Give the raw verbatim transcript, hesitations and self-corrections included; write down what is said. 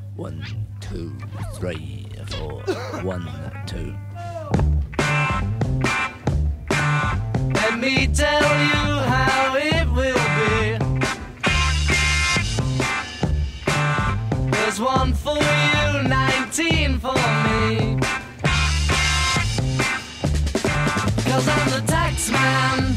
One, two, three, four. One, two. Let me tell you how it will be. There's one for you, nineteen for me. Cause I'm the tax man.